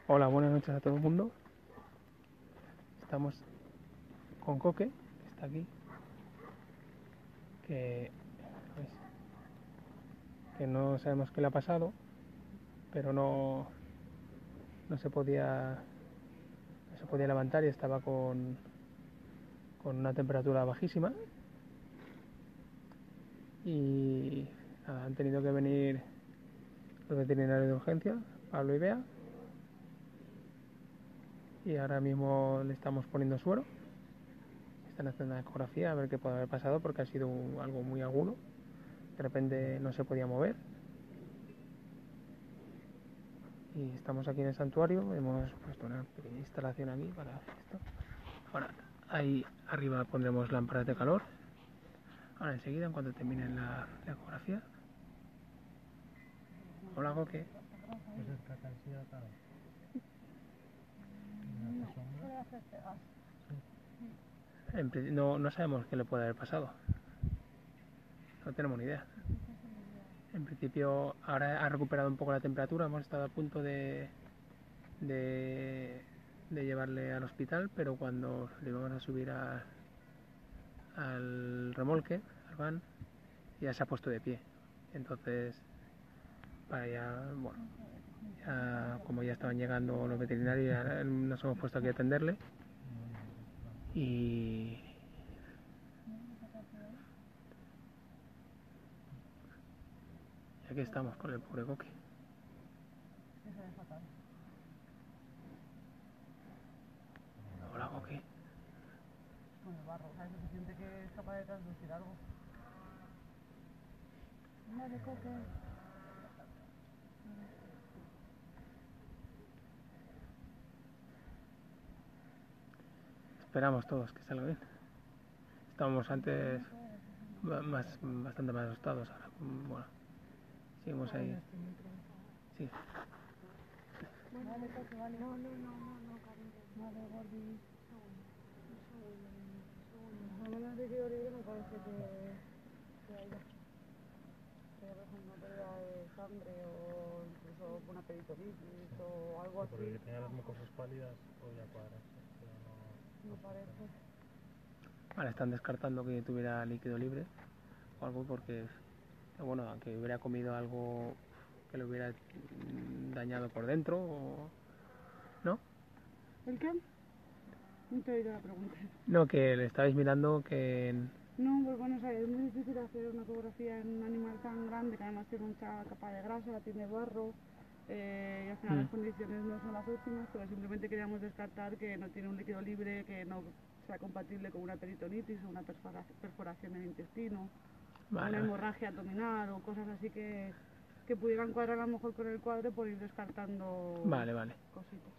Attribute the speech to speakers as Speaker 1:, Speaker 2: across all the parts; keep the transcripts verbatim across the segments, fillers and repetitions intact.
Speaker 1: Hola, buenas noches a todo el mundo. Estamos con Coque, que está aquí, que, ¿ves? que no sabemos qué le ha pasado, pero no, no se podía no se podía levantar y estaba con, con una temperatura bajísima. Y nada, han tenido que venir los veterinarios de urgencia, Pablo y Bea, y ahora mismo le estamos poniendo suero. Están haciendo una ecografía a ver qué puede haber pasado porque ha sido un, algo muy agudo. De repente no se podía mover. Y estamos aquí en el santuario, hemos puesto una pequeña instalación aquí para esto. Ahora, ahí arriba pondremos lámparas de calor. Ahora enseguida, en cuanto termine la, la ecografía. Hola, Coque. En, no, no sabemos qué le puede haber pasado. No tenemos ni idea. En principio, ahora ha recuperado un poco la temperatura. Hemos estado a punto de, de, de llevarle al hospital, pero cuando le íbamos a subir a, al remolque, al van, ya se ha puesto de pie. Entonces, para ya, bueno, ya, como ya estaban llegando los veterinarios, ya nos hemos puesto aquí a atenderle. Y y aquí estamos con el pobre Coque. Hola, Coque.
Speaker 2: Con el barro, ¿sabes? Se siente que es capaz de transducir algo. Vale, Coque.
Speaker 1: Esperamos todos que salga bien. Estábamos antes más, bastante más asustados. Ahora, bueno, seguimos ahí. Sí.
Speaker 2: Vale, Coque, vale. No, no, no, no, no, cariño. Vale, Gordi. Un segundo, niño. Un segundo. Al menos de que libre me parece que, que haya. Pero, por ejemplo, una pérdida de sangre o incluso una peritonitis o algo así.
Speaker 3: Porque tenía las mucosas pálidas o ya cuadras.
Speaker 2: Me parece.
Speaker 1: Vale, están descartando que tuviera líquido libre o algo porque, bueno, que hubiera comido algo que le hubiera dañado por dentro o... ¿No?
Speaker 2: ¿El qué? No te he oído la pregunta.
Speaker 1: No, que le estabais mirando que...
Speaker 2: No, pues bueno, o sea, es muy difícil hacer una ecografía en un animal tan grande que además tiene mucha capa de grasa, tiene barro, eh, y al final
Speaker 1: Mm.
Speaker 2: las condiciones no son las óptimas, pero simplemente queríamos descartar que no tiene un líquido libre, que no sea compatible con una peritonitis o una perfora- perforación en el intestino,
Speaker 1: Vale,
Speaker 2: o una
Speaker 1: vale.
Speaker 2: hemorragia abdominal o cosas así que, que pudieran cuadrar a lo mejor con el cuadro por ir descartando
Speaker 1: Vale, vale.
Speaker 2: cositas.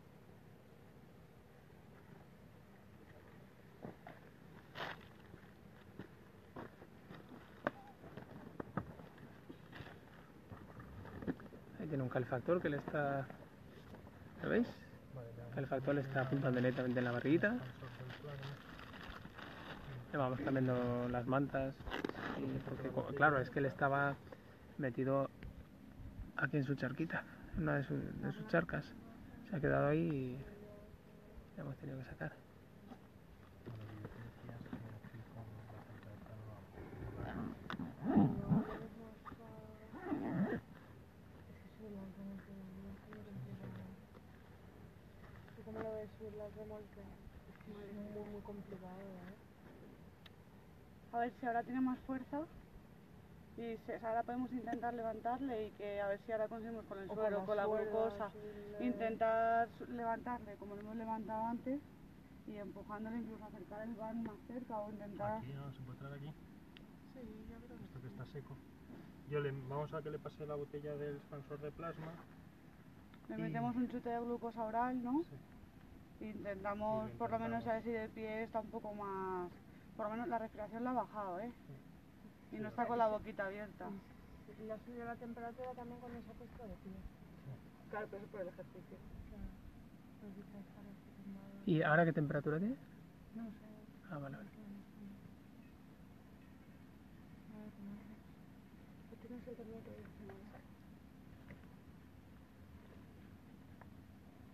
Speaker 1: Ahí tiene un calefactor que le está... ¿Lo veis? El calefactor le está apuntando directamente en la barriguita. Le vamos cambiando las mantas. Y porque, claro, es que él estaba metido aquí en su charquita, en una de, su, de sus charcas. Se ha quedado ahí y le hemos tenido que sacar.
Speaker 4: ¿Cómo lo ves subir las remolques? Es muy, muy complicado, ¿eh?
Speaker 2: A ver si ahora tiene más fuerza y se, ahora podemos intentar levantarle y que a ver si ahora conseguimos con el
Speaker 4: O
Speaker 2: suero,
Speaker 4: con
Speaker 2: con
Speaker 4: la
Speaker 2: la
Speaker 4: suela,
Speaker 2: glucosa,
Speaker 4: subirle-
Speaker 2: intentar su- levantarle como lo hemos levantado antes y empujándole incluso acercar el van más cerca o intentar...
Speaker 3: Aquí, ¿no? ¿Se puede traer aquí?
Speaker 4: Sí, yo creo que
Speaker 3: Esto
Speaker 4: sí.
Speaker 3: que está seco. Yo le, vamos a que le pase la botella del expansor de plasma.
Speaker 2: Le
Speaker 3: Y-
Speaker 2: metemos un chute de glucosa oral, ¿no?
Speaker 3: Sí.
Speaker 2: Intentamos
Speaker 3: Sí, lo
Speaker 2: por lo menos
Speaker 3: intentamos.
Speaker 2: a ver si de pie está un poco más... Por lo menos la respiración la ha bajado, ¿eh? Y no está con la boquita abierta.
Speaker 4: Y le ha subido la temperatura también cuando se ha puesto de pie.
Speaker 2: Claro, pero eso por el ejercicio.
Speaker 4: Claro. Pues dice estar así tumbado.
Speaker 1: ¿Y ahora qué temperatura tiene?
Speaker 4: No sé.
Speaker 1: Ah, vale, vale.
Speaker 4: A ver, ¿cómo es? ¿Tú tienes el termómetro?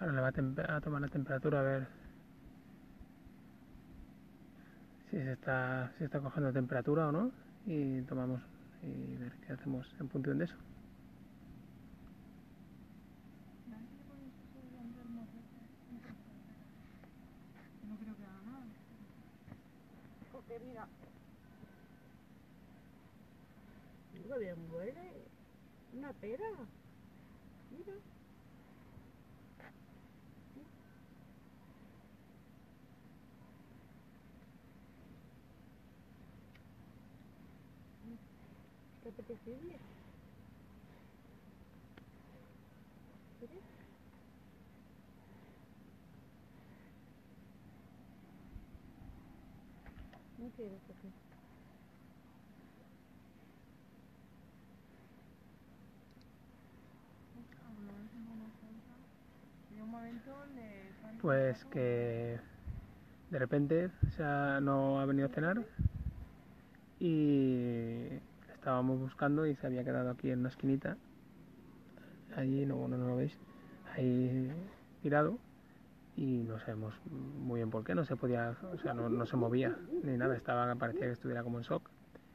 Speaker 1: Ahora le va a, tempe- a tomar la temperatura a ver si se está, si está cogiendo temperatura o no. Y tomamos y ver qué hacemos en función de eso.
Speaker 2: No creo que haga nada. Porque mira. Qué bien huele. Una pera. Mira. Qué apetecible. ¿Quieres? No quieres, ¿o qué? En un momento le...
Speaker 1: Pues que de repente o sea, no ha venido a cenar y estábamos buscando y se había quedado aquí en una esquinita. Allí no, no, no lo veis. Ahí tirado y no sabemos muy bien por qué. No se podía, o sea, no, no se movía ni nada. Estaba, parecía que estuviera como en shock.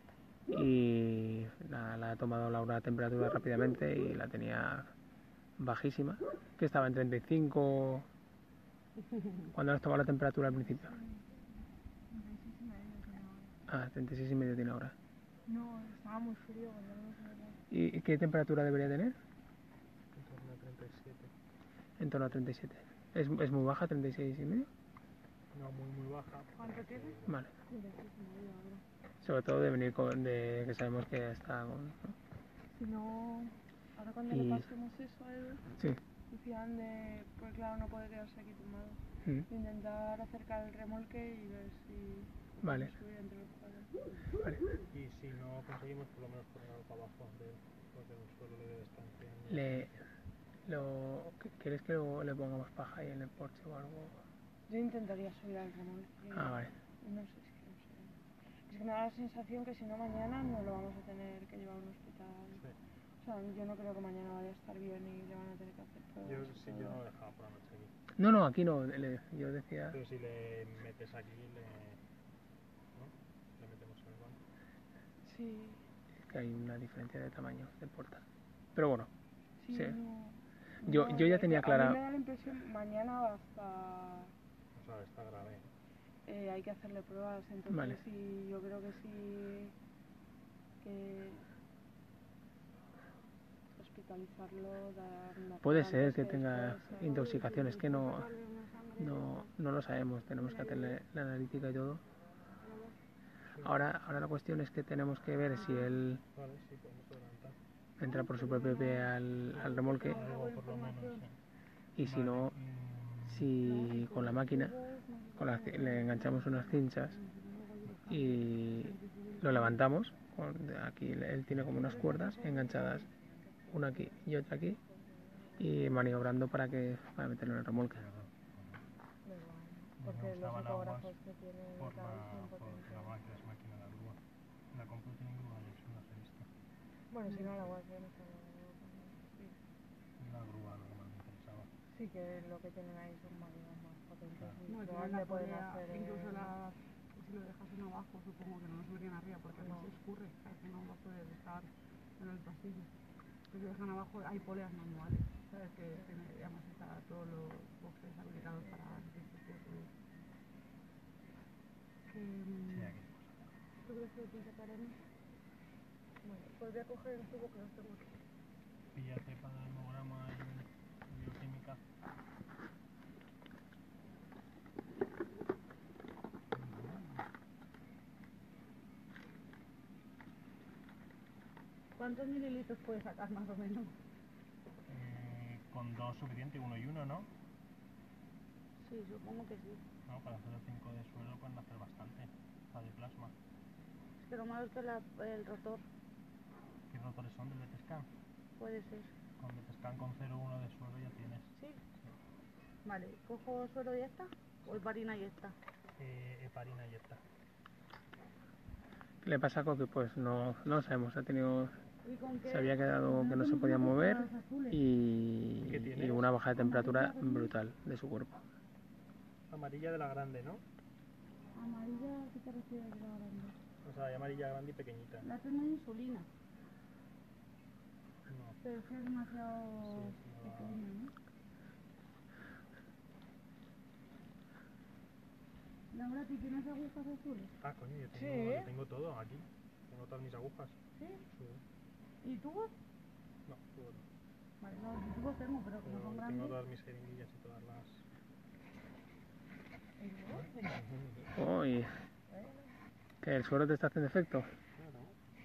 Speaker 1: Y la, la ha tomado Laura a temperatura rápidamente y la tenía bajísima, que estaba en treinta y cinco. ¿Cuándo has tomado la temperatura al principio? Ah, treinta y seis y medio tiene ahora.
Speaker 2: No, estaba muy frío cuando no se veía.
Speaker 1: ¿Y qué temperatura debería tener?
Speaker 3: En torno a treinta y siete.
Speaker 1: En torno a treinta y siete. ¿Es, es muy baja, treinta y seis y medio?
Speaker 3: No muy muy baja.
Speaker 2: ¿Cuánto
Speaker 3: pero
Speaker 2: tiene?
Speaker 3: sí,
Speaker 1: Vale.
Speaker 2: treinta y seis y medio ahora.
Speaker 1: Sobre todo de venir con, de que sabemos que está con... ¿no?
Speaker 2: Si no, ahora cuando
Speaker 1: Y-
Speaker 2: le pasemos eso a él,
Speaker 1: Sí.
Speaker 2: decían de, pues claro, no puede quedarse aquí tumbado.
Speaker 1: Mm,
Speaker 2: Intentar acercar el remolque y ver si
Speaker 1: Vale.
Speaker 2: podemos subir entre los cuadros.
Speaker 1: Vale.
Speaker 3: Y si no conseguimos, por lo menos poner algo para abajo, de, porque en el suelo le debe estar enfriando.
Speaker 1: Le, lo, ¿Quieres que lo- le pongamos paja ahí en el porche o algo?
Speaker 2: Yo intentaría subir al remolque.
Speaker 1: Ah, vale.
Speaker 2: No sé, es que no sé. Es que me da la sensación que si no mañana no lo vamos a tener que llevar a un hospital.
Speaker 3: Sí.
Speaker 2: O sea, yo no creo que mañana vaya a estar bien y le van a tener que hacer pruebas.
Speaker 3: Yo,
Speaker 2: y
Speaker 3: sí,
Speaker 2: todo.
Speaker 3: yo no lo dejaba por la noche aquí.
Speaker 1: No, no, aquí no. Le- yo decía...
Speaker 3: Pero si le metes aquí, le, ¿no? Le metemos en el banco.
Speaker 2: Sí,
Speaker 1: que hay una diferencia de tamaño de puerta. Pero bueno,
Speaker 2: sí,
Speaker 1: Sí.
Speaker 2: no.
Speaker 1: Yo-
Speaker 2: No,
Speaker 1: yo ya
Speaker 2: es
Speaker 1: tenía
Speaker 2: que
Speaker 1: clara-
Speaker 2: A mí me da la impresión, mañana va a estar...
Speaker 3: O sea, está grave.
Speaker 2: eh, hay que hacerle pruebas, entonces
Speaker 1: Vale.
Speaker 2: sí, yo creo que sí que hospitalizarlo, dar una
Speaker 1: puede
Speaker 2: prueba
Speaker 1: ser
Speaker 2: antes
Speaker 1: que tenga
Speaker 2: después, ¿sabes?
Speaker 1: intoxicación, es que no, no, no lo sabemos, tenemos que hacerle la analítica y todo. Ahora, ahora la cuestión es que tenemos que ver si él
Speaker 3: Vale, sí, podemos adelantar.
Speaker 1: entra por su propio pie al, al remolque
Speaker 3: Algo por lo menos, sí.
Speaker 1: y si no,
Speaker 3: Mm,
Speaker 1: si con la máquina con las ci- le enganchamos unas cinchas y lo levantamos. Con, aquí él tiene como unas cuerdas enganchadas, una aquí y otra aquí, y maniobrando para que para meterlo en el remolque.
Speaker 2: Porque
Speaker 3: me
Speaker 2: los
Speaker 3: gustaban aguas
Speaker 2: ecógrafos que tiene
Speaker 3: por
Speaker 2: cada
Speaker 3: la,
Speaker 2: vez son
Speaker 3: por
Speaker 2: potentes.
Speaker 3: la máquina, es máquina de la grúa. La compro tiene grúa, yo sí no las he visto.
Speaker 2: Bueno, si no la voy a hacer, está bien, sí.
Speaker 3: La grúa lo que más me interesaba.
Speaker 2: Sí, que lo que tienen ahí son máquinas más potentes
Speaker 3: Claro.
Speaker 2: y
Speaker 4: No,
Speaker 2: que
Speaker 4: al
Speaker 2: le
Speaker 4: final
Speaker 2: pueden
Speaker 4: podría-
Speaker 2: hacer...
Speaker 4: incluso
Speaker 2: eh,
Speaker 4: las, si lo dejasen abajo, supongo que no lo subirían arriba porque
Speaker 2: No.
Speaker 4: no se escurre, ¿sabes? No va a poder estar en el pasillo. Pues si lo dejan abajo hay poleas manuales, ¿sabes? Que tiene, además está todos los boxes habilitados para que se pueda subir. Que, mm,
Speaker 3: Sí, aquí.
Speaker 4: ¿Tú crees que lo sacaremos? Bueno, pues voy a coger el tubo que los tengo aquí.
Speaker 3: Píllate para el hemograma y bioquímica.
Speaker 4: ¿Cuántos mililitros puede sacar más o menos?
Speaker 3: Eh, con dos suficiente, uno y uno, ¿no?
Speaker 4: Sí, supongo que sí.
Speaker 3: No, para cero coma cinco de suelo pueden hacer bastante. La de plasma.
Speaker 4: Es que lo malo es que la, el rotor
Speaker 3: ¿Qué rotores son del Betescan?
Speaker 4: puede ser.
Speaker 3: Con Betescan con cero coma uno de suelo ya tienes.
Speaker 4: ¿Sí? Vale, ¿cojo suero y esta? ¿O heparina y esta?
Speaker 3: Eh, heparina y esta.
Speaker 1: ¿Qué le pasa a Coque? Pues no, no lo sabemos, ha tenido
Speaker 2: ¿Y con qué?
Speaker 1: Se había quedado que no se podía mover y,
Speaker 3: ¿Qué tienes?
Speaker 1: y una baja de temperatura brutal de su cuerpo.
Speaker 3: Amarilla de la grande, ¿no?
Speaker 2: Amarilla, ¿a qué te refieres de la grande?
Speaker 3: O sea, hay amarilla grande y pequeñita.
Speaker 2: La tengo insulina,
Speaker 3: No.
Speaker 2: pero es que es demasiado
Speaker 3: Sí, sí, no va.
Speaker 2: pequeña, ¿no? Laura, ¿tú tienes agujas azules?
Speaker 3: Ah, coño, yo tengo,
Speaker 2: Sí.
Speaker 3: yo tengo todo aquí. Tengo todas mis agujas.
Speaker 2: ¿Sí?
Speaker 3: Sí.
Speaker 2: ¿Y tubos?
Speaker 3: No, todo no.
Speaker 2: Vale, no, yo tubos tengo, pero como
Speaker 3: Pero
Speaker 2: son
Speaker 3: tengo
Speaker 2: grandes...
Speaker 3: todas mis jeringuillas y todas las...
Speaker 1: Uy, ¿que el suero te está haciendo efecto?
Speaker 3: Claro.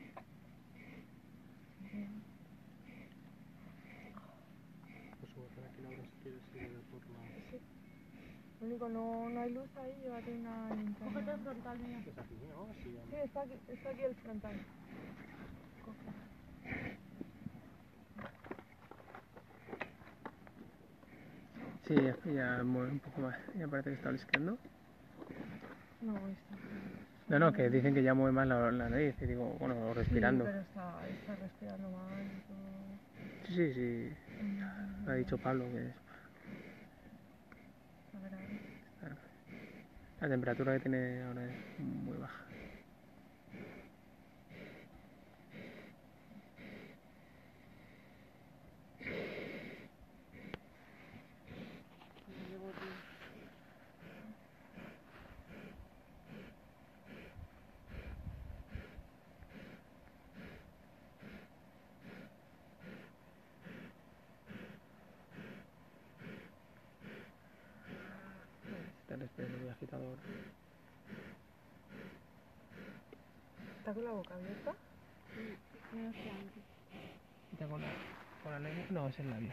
Speaker 3: Pues voy a hacer aquí, Laura, si quieres ir a ver por la...
Speaker 2: Lo único, no, no hay luz ahí, llévate una linterna. Cógete el frontal, mira.
Speaker 3: Es aquí, ¿no? Sí, ya.
Speaker 2: Sí, está aquí, está aquí el frontal.
Speaker 1: Sí, ya mueve un poco más. Ya parece que está olisqueando.
Speaker 2: No, está.
Speaker 1: No, no, que dicen que ya mueve más la, la nariz. Y digo, bueno, o respirando.
Speaker 2: Sí, pero está, está respirando mal y todo.
Speaker 1: Sí, sí, sí.
Speaker 2: Mm,
Speaker 1: Ha dicho Pablo que
Speaker 2: a ver, a ver.
Speaker 1: la temperatura que tiene ahora es muy baja. Está respirando muy agitador.
Speaker 2: ¿Está con la boca abierta?
Speaker 4: No sé, antes.
Speaker 1: ¿Está con la, con la lengua? No, es el labio.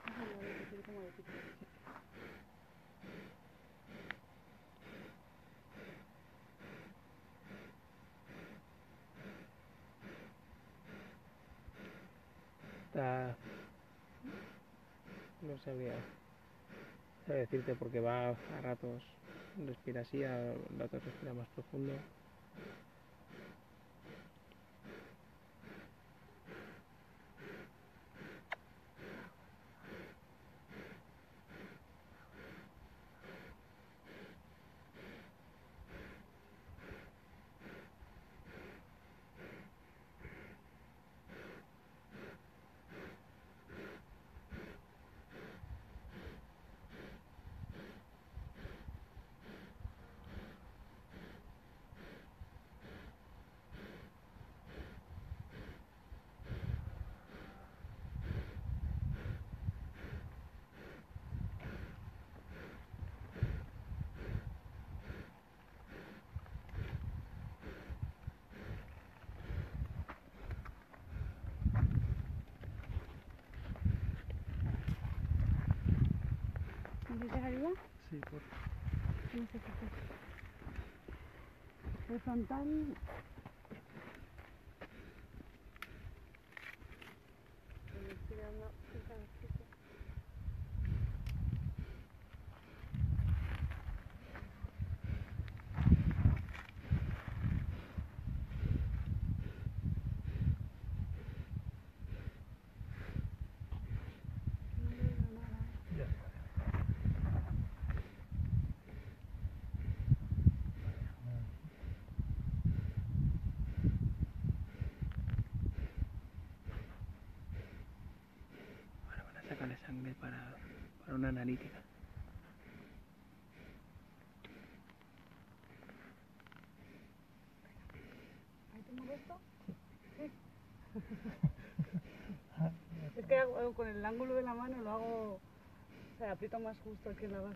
Speaker 1: Está... No sabría, sabría decirte porque va a ratos, respira así, a ratos respira más profundo.
Speaker 2: ¿Necesitas ayuda?
Speaker 3: Sí, por...
Speaker 2: No sé qué hacer. El frontal... Me estoy dando un cabecito.
Speaker 3: Ya.
Speaker 1: Ahora van a sacarle sangre para, para una analítica.
Speaker 2: ¿Ahí te molesto? Sí. Es que hago- con el ángulo de la mano lo hago... O sea, aprieto más justo que en la base.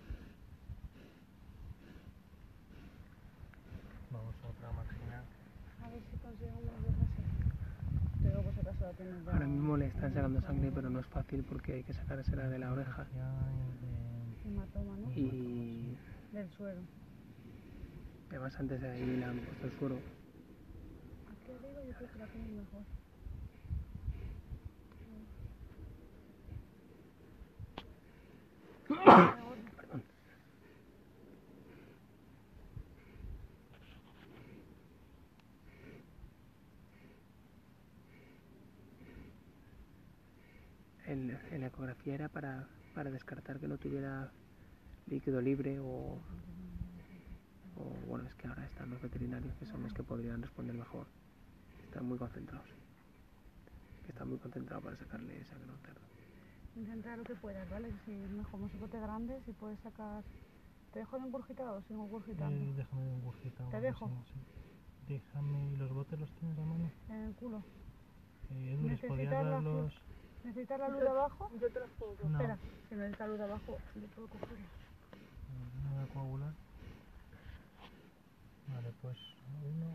Speaker 3: Vamos a otra máquina.
Speaker 2: A ver si conseguimos verla así. Pero por si acaso la tienes ya.
Speaker 1: Ahora mismo le están sacando sangre, pero no es fácil porque hay que sacársela de la oreja.
Speaker 3: Ya, de-
Speaker 2: Hematoma, ¿no?
Speaker 1: Y
Speaker 2: Del suero.
Speaker 1: además antes de ahí le han puesto el suero.
Speaker 2: Aquí arriba yo creo que la tienes mejor.
Speaker 1: Perdón. El, en la ecografía era para, para descartar que no tuviera líquido libre o, o bueno, es que ahora están los veterinarios que son los que podrían responder mejor. Están muy concentrados. Que están muy concentrados para sacarle sangre a un cerdo.
Speaker 2: Intenta lo que puedas, ¿vale? Si es mejor un sopote grande, si puedes sacar. ¿Te dejo de engurgitado o sin engurgitando?
Speaker 3: Eh, déjame de engurgitado.
Speaker 2: ¿Te
Speaker 3: algo
Speaker 2: dejo?
Speaker 3: así, sí. Déjame. ¿Y los botes los tienes a mano?
Speaker 2: En el culo.
Speaker 3: Eh, Edu, ¿les podías
Speaker 2: ¿Necesitas la
Speaker 3: dar
Speaker 2: flu-
Speaker 3: los...?
Speaker 2: ¿Necesitas la luz de abajo?
Speaker 4: Yo te las puedo coger.
Speaker 3: No.
Speaker 2: Espera, si necesitas luz de abajo, yo puedo cogerla.
Speaker 3: No voy a coagular. Vale, pues uno.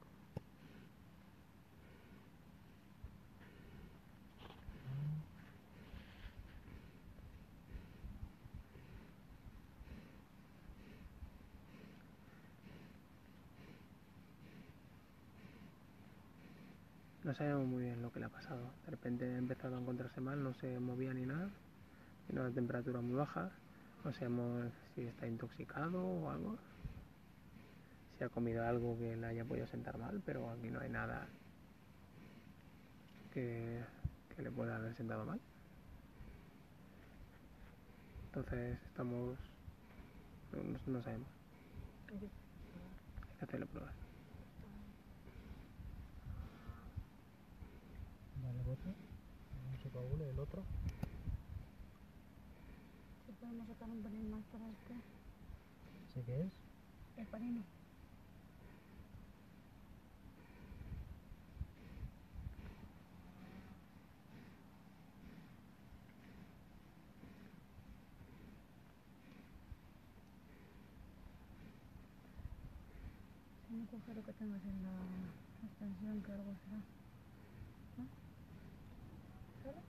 Speaker 1: No sabemos muy bien lo que le ha pasado. De repente ha empezado a encontrarse mal, no se movía ni nada. Tiene una temperatura muy baja. No sabemos si está intoxicado o algo. Si ha comido algo que le haya podido sentar mal, pero aquí no hay nada que, que le pueda haber sentado mal. Entonces estamos... no, no- no sabemos. Hay que hacerle pruebas.
Speaker 3: Vale, bote. No se coagule. El otro.
Speaker 2: Si podemos sacar un pelín más para este.
Speaker 3: ¿Sí que es?
Speaker 2: El panino. Si no coge lo que tengas en la extensión, que algo será. ¿No? ¿Sale?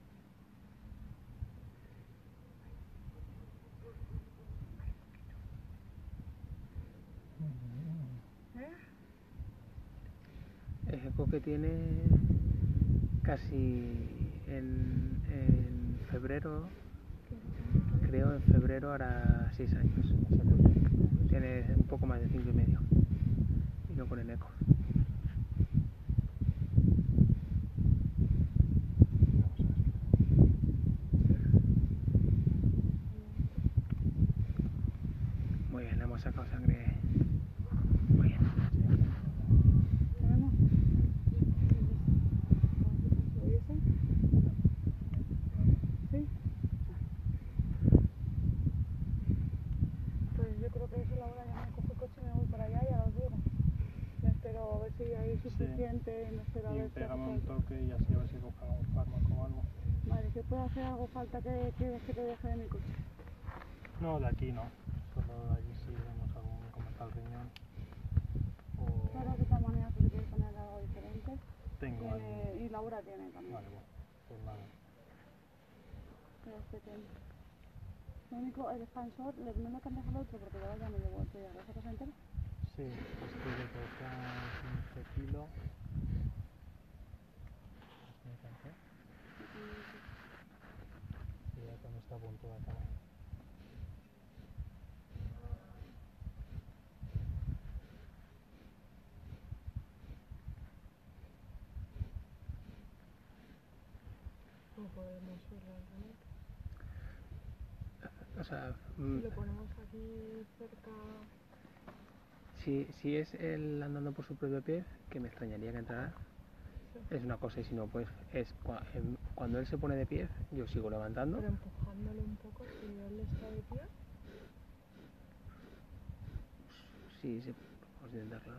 Speaker 2: ¿Eh?
Speaker 1: El eco que tiene casi en, en febrero, creo en febrero hará seis años. Tiene un poco más de cinco y medio. Y no con el eco. Muy bien, le hemos sacado sangre. Muy bien.
Speaker 2: ¿Tenemos? ¿Lo dice? ¿Sí? Pues yo creo que eso la hora ya me cojo el coche y me voy para allá y ya os digo. Me espero a ver si hay suficiente, me espero a
Speaker 3: Y
Speaker 2: ver si hace
Speaker 3: pégame un
Speaker 2: falta.
Speaker 3: toque y así a ver si coja un fármaco o algo.
Speaker 2: Vale, que puede hacer algo falta que quieres que te deje de mi coche.
Speaker 3: No, de aquí no. Solo allí sí vemos algún, cómo está el riñón. O
Speaker 2: Claro, de todas maneras, porque quieres poner algo diferente.
Speaker 3: tengo
Speaker 2: Tiene,
Speaker 3: allí.
Speaker 2: y Laura tiene también.
Speaker 3: Vale, bueno, pues nada.
Speaker 2: Pero este tiene. Lo único, el expansor, le no le cambias al otro porque ya ya me llevo el tuyo. ¿Lo sacas entero?
Speaker 3: Sí, este le toca quince kilos. ¿Me cansé? Sí, ya cuando está a punto de acabar.
Speaker 4: No podemos ir realmente.
Speaker 1: O sea,
Speaker 4: Si
Speaker 1: mm,
Speaker 4: lo ponemos aquí cerca.
Speaker 1: si, si es él andando por su propio pie, que me extrañaría que entrara, es una cosa, y si no, pues es cua- em, cuando él se pone de pie, yo sigo levantando.
Speaker 4: Pero empujándole un poco, si él está de pie.
Speaker 1: Sí, sí, vamos a intentarlo.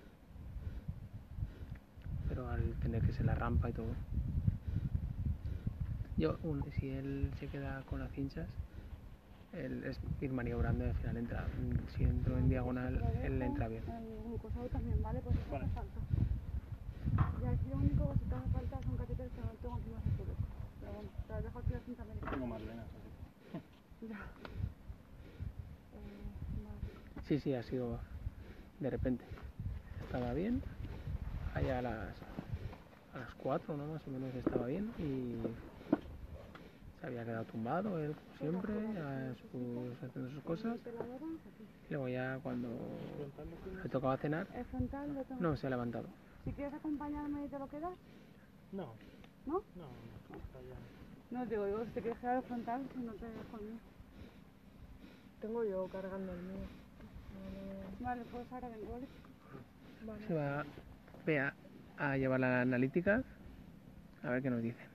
Speaker 1: Pero al tener que ser la rampa y todo. Yo, un- si él se queda con las cinchas, el, es ir maniobrando y al final entra. Si entro en diagonal, él entra bien.
Speaker 2: El glucosado también, ¿vale? Pues eso
Speaker 3: Vale.
Speaker 2: hace falta. Y aquí lo único que si te hace falta son catéteres que no tengo aquí más azules. Pero bueno, te las dejo aquí la cinta americana.
Speaker 3: Tengo más venas, así.
Speaker 2: Ya. Eh, vale.
Speaker 1: Sí, sí, ha sido de repente. Estaba bien. Allá a las, a las cuatro, ¿no? Más o menos estaba bien y se había quedado tumbado él, como siempre, a sus, haciendo sus cosas.
Speaker 2: Peladora, aquí.
Speaker 1: Y luego ya cuando
Speaker 3: ¿Frontal lo tienes?
Speaker 1: le tocaba cenar,
Speaker 2: El frontal lo tengo.
Speaker 1: no, se ha levantado.
Speaker 2: Si quieres acompañarme y te lo quedas,
Speaker 3: No,
Speaker 2: ¿no?
Speaker 3: no, no, está ya.
Speaker 2: No, digo, digo, si te quieres quedar el frontal, si no te dejo el mío.
Speaker 5: Tengo yo cargando el mío.
Speaker 2: Vale, pues ahora vengo, ¿vale?
Speaker 1: Se va Bea a llevar la analítica a ver qué nos dice.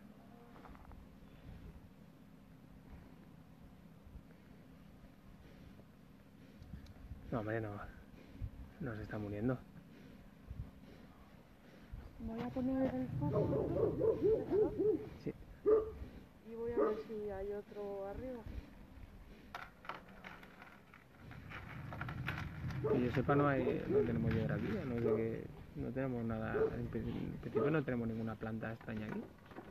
Speaker 1: No, hombre, no. No se está muriendo.
Speaker 5: Voy a poner el foco
Speaker 1: Sí.
Speaker 5: y voy a ver si hay otro arriba.
Speaker 1: Que yo sepa, no, hay, no tenemos hidroalquía, no, sé que, no tenemos nada, en pri- en principio no tenemos ninguna planta extraña aquí.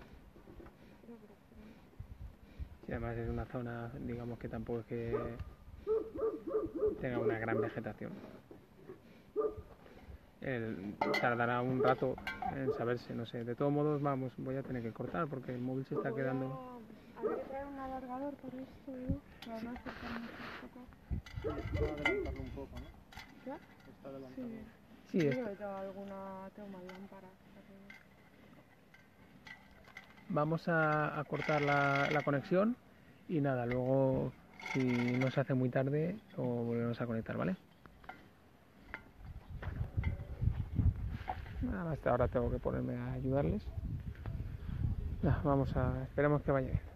Speaker 1: Y además es una zona, digamos que tampoco es que tenga una gran vegetación. El- tardará un rato en saberse, no sé. De todos modos, vamos, voy a tener que cortar porque el móvil se está
Speaker 5: Voy
Speaker 1: quedando.
Speaker 5: a... Habrá que traer un alargador para esto, ¿no? Para no acercarme tampoco.
Speaker 3: Está adelantarlo un poco, ¿no?
Speaker 5: ¿Ya?
Speaker 3: Está adelantado.
Speaker 5: Sí.
Speaker 1: Sí,
Speaker 5: Yo
Speaker 1: es-
Speaker 5: creo que tengo alguna... Tengo más lámparas.
Speaker 1: vamos a, a cortar la, la conexión y nada, luego si no se hace muy tarde lo volvemos a conectar, ¿vale? Nada más, ahora tengo que ponerme a ayudarles. Nada, vamos a, esperemos que vaya bien.